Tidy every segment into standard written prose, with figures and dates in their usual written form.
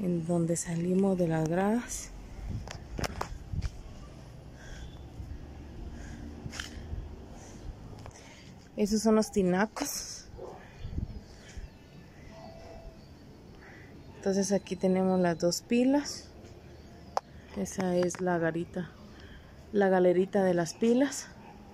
en donde salimos de las gradas. Esos son los tinacos. Entonces aquí tenemos las dos pilas. Esa es la garita, la galerita de las pilas.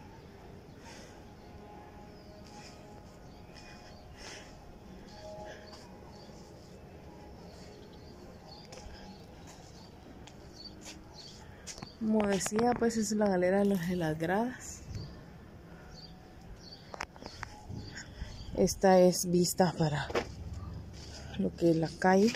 Como decía, pues es la galera de las gradas. Esta es vista para lo que es la calle.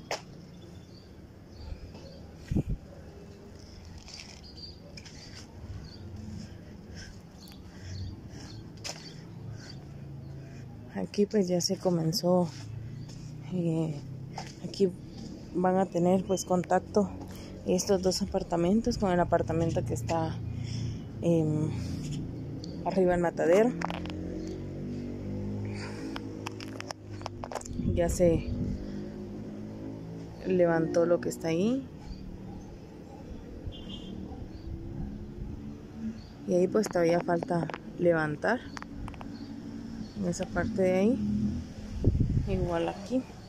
Aquí pues ya se comenzó, aquí van a tener pues contacto estos dos apartamentos con el apartamento que está arriba en Matadero. Ya se levantó lo que está ahí. Y ahí pues todavía falta levantar en esa parte de ahí. Igual aquí.